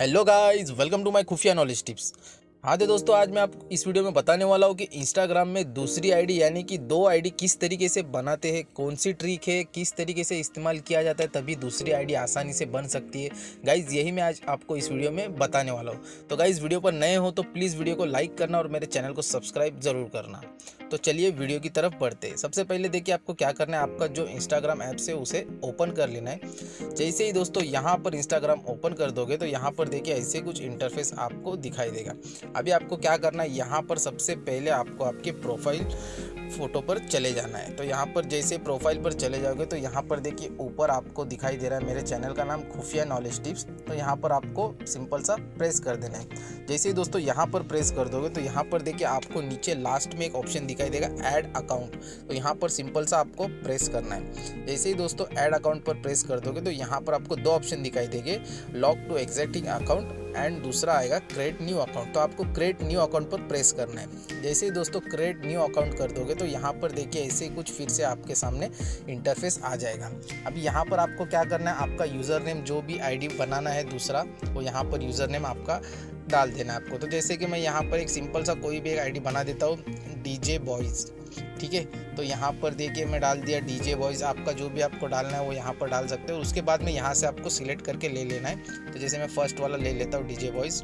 Hello guys, welcome to my खुफिया knowledge tips. हाँ तो दोस्तों, आज मैं आपको इस वीडियो में बताने वाला हूँ कि इंस्टाग्राम में दूसरी आईडी यानी कि दो आईडी किस तरीके से बनाते हैं, कौन सी ट्रिक है, किस तरीके से इस्तेमाल किया जाता है, तभी दूसरी आईडी आसानी से बन सकती है। गाइस यही मैं आज आपको इस वीडियो में बताने वाला हूँ। तो गाइस वीडियो पर नए हो तो प्लीज़ वीडियो को लाइक करना और मेरे चैनल को सब्सक्राइब जरूर करना। तो चलिए वीडियो की तरफ बढ़ते हैं। सबसे पहले देखिए आपको क्या करना है, आपका जो इंस्टाग्राम ऐप्स है उसे ओपन कर लेना है। जैसे ही दोस्तों यहाँ पर इंस्टाग्राम ओपन कर दोगे तो यहाँ पर देखिए ऐसे कुछ इंटरफेस आपको दिखाई देगा। अभी आपको क्या करना है, यहाँ पर सबसे पहले आपको आपके प्रोफाइल फोटो पर चले जाना है। तो यहाँ पर जैसे प्रोफाइल पर चले जाओगे तो यहाँ पर देखिए ऊपर आपको दिखाई दे रहा है मेरे चैनल का नाम खुफिया नॉलेज टिप्स। तो यहाँ पर आपको सिंपल सा प्रेस कर देना है। जैसे ही दोस्तों यहाँ पर प्रेस कर दोगे तो यहाँ पर देखिए आपको नीचे लास्ट में एक ऑप्शन दिखाई देगा ऐड अकाउंट। तो यहाँ पर सिंपल सा आपको प्रेस करना है। जैसे ही दोस्तों ऐड अकाउंट पर प्रेस कर दोगे तो यहाँ पर आपको दो ऑप्शन दिखाई देंगे, log to existing account and दूसरा आएगा क्रिएट न्यू अकाउंट। तो आपको क्रिएट न्यू अकाउंट पर प्रेस करना है। जैसे ही दोस्तों क्रिएट न्यू अकाउंट कर दोगे तो यहाँ पर देखिए ऐसे कुछ फिर से आपके सामने इंटरफेस आ जाएगा। अब यहाँ पर आपको क्या करना है, आपका यूज़र नेम जो भी आईडी बनाना है दूसरा, वो यहाँ पर यूज़र नेम आपका डाल देना है आपको। तो जैसे कि मैं यहाँ पर एक सिंपल सा कोई भी एक आईडी बना देता हूँ, डीजे बॉयज़, ठीक है। तो यहाँ पर देखिए मैं डाल दिया डीजे बॉयज़। आपका जो भी आपको डालना है वो यहाँ पर डाल सकते हो। उसके बाद में यहाँ से आपको सिलेक्ट करके ले लेना है। तो जैसे मैं फर्स्ट वाला ले लेता हूँ डीजे बॉयज़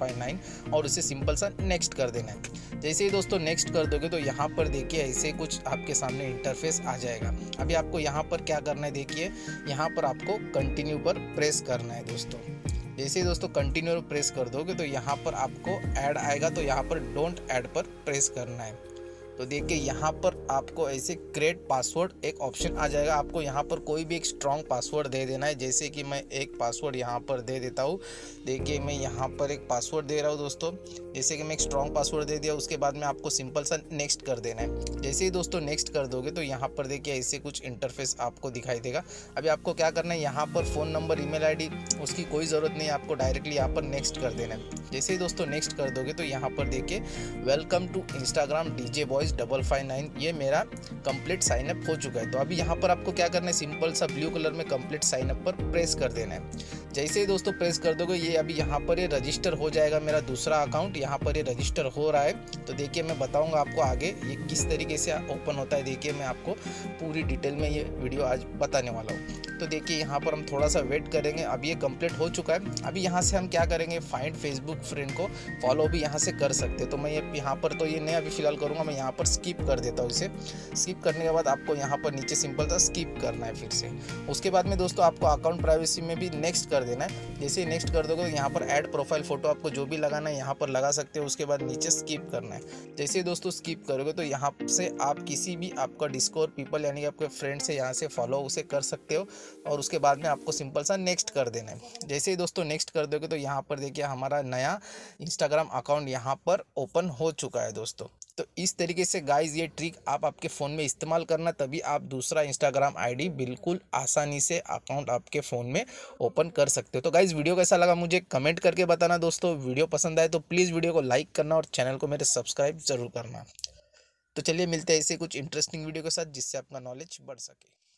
559 और उसे सिंपल सा नेक्स्ट कर देना है। जैसे ही दोस्तों नेक्स्ट कर दोगे तो यहाँ पर देखिए ऐसे कुछ आपके सामने इंटरफेस आ जाएगा। अभी आपको यहाँ पर क्या करना है, देखिए यहाँ पर आपको कंटिन्यू पर प्रेस करना है दोस्तों। जैसे ही दोस्तों कंटिन्यू प्रेस कर दोगे तो यहाँ पर आपको ऐड आएगा। तो यहाँ पर डोंट ऐड पर प्रेस करना है। तो देखिए यहाँ पर आपको ऐसे क्रिएट पासवर्ड एक ऑप्शन आ जाएगा। आपको यहाँ पर कोई भी एक स्ट्रॉन्ग पासवर्ड दे देना है। जैसे कि मैं एक पासवर्ड यहाँ पर दे देता हूँ। देखिए मैं यहाँ पर एक पासवर्ड दे रहा हूँ दोस्तों। जैसे कि मैं एक स्ट्रॉन्ग पासवर्ड दे दिया, उसके बाद में आपको सिंपल सा नेक्स्ट कर देना है। जैसे ही दोस्तों नेक्स्ट कर दोगे तो यहाँ पर देखिए ऐसे कुछ इंटरफेस आपको दिखाई देगा। अभी आपको क्या करना है, यहाँ पर फ़ोन नंबर, ईमेल आईडी उसकी कोई ज़रूरत नहीं है, आपको डायरेक्टली यहाँ पर नेक्स्ट कर देना है। जैसे ही दोस्तों नेक्स्ट कर दोगे तो यहाँ पर देखिए welcome to Instagram DJ boys 559, ये मेरा कंप्लीट साइनअप हो चुका है। तो अभी यहाँ पर आपको क्या करना है, सिंपल सा ब्लू कलर में कंप्लीट साइनअप पर प्रेस कर देना है। जैसे ही दोस्तों प्रेस कर दोगे ये अभी यहाँ पर ये रजिस्टर हो जाएगा। मेरा दूसरा अकाउंट यहाँ पर ये रजिस्टर हो रहा है। तो देखिए मैं बताऊंगा आपको आगे ये किस तरीके से ओपन होता है। देखिए मैं आपको पूरी डिटेल में ये वीडियो आज बताने वाला हूँ। तो देखिए यहाँ पर हम थोड़ा सा वेट करेंगे। अब ये कंप्लीट हो चुका है। अभी यहाँ से हम क्या करेंगे, फाइंड फेसबुक फ्रेंड को फॉलो भी यहाँ से कर सकते हैं। तो मैं ये यहाँ पर तो ये नहीं अभी फिलहाल करूँगा, मैं यहाँ पर स्किप कर देता हूँ इसे। स्किप करने के बाद आपको यहाँ पर नीचे सिंपल सा स्किप करना है फिर से। उसके बाद में दोस्तों आपको अकाउंट प्राइवेसी में भी नेक्स्ट कर देना है। जैसे ही नेक्स्ट कर दोगे तो यहाँ पर ऐड प्रोफाइल फोटो आपको जो भी लगाना है यहाँ पर लगा सकते हो। उसके बाद नीचे स्किप करना है। जैसे ही दोस्तों स्किप करोगे तो यहाँ से आप किसी भी आपका डिस्कॉर्ड पीपल यानी कि आपके फ्रेंड से यहाँ से फॉलो उसे कर सकते हो। और उसके बाद में आपको सिंपल सा नेक्स्ट कर देना है। जैसे ही दोस्तों नेक्स्ट कर दोगे तो यहाँ पर देखिए हमारा नया इंस्टाग्राम अकाउंट यहाँ पर ओपन हो चुका है दोस्तों। तो इस तरीके से गाइज ये ट्रिक आप आपके फ़ोन में इस्तेमाल करना, तभी आप दूसरा इंस्टाग्राम आईडी बिल्कुल आसानी से अकाउंट आपके फ़ोन में ओपन कर सकते हो। तो गाइज वीडियो कैसा लगा मुझे कमेंट करके बताना दोस्तों। वीडियो पसंद आए तो प्लीज़ वीडियो को लाइक करना और चैनल को मेरे सब्सक्राइब ज़रूर करना। तो चलिए मिलते हैं ऐसे कुछ इंटरेस्टिंग वीडियो के साथ जिससे आपका नॉलेज बढ़ सके।